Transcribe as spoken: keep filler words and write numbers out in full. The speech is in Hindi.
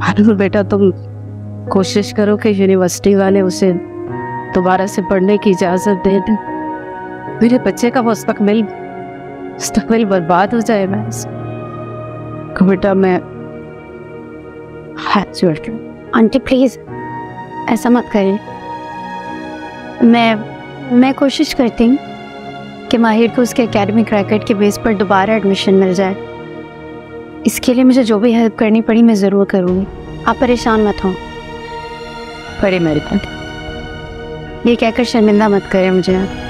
तो बेटा तुम कोशिश करो कि यूनिवर्सिटी वाले उसे दोबारा से पढ़ने की इजाज़त दे दें। मेरे बच्चे का मुस्तकबिल मुस्तकबिल बर्बाद हो जाएगा। को बेटा मैं हाथ जोड़ के आंटी प्लीज़ ऐसा मत करिए। मैं मैं कोशिश करती हूँ कि माहिर को उसके एकेडमिक रैकेट के बेस पर दोबारा एडमिशन मिल जाए। इसके लिए मुझे जो भी हेल्प करनी पड़ी मैं ज़रूर करूँगी, आप परेशान मत हो। बड़ी मेहरबानी। ये कहकर शर्मिंदा मत करें मुझे।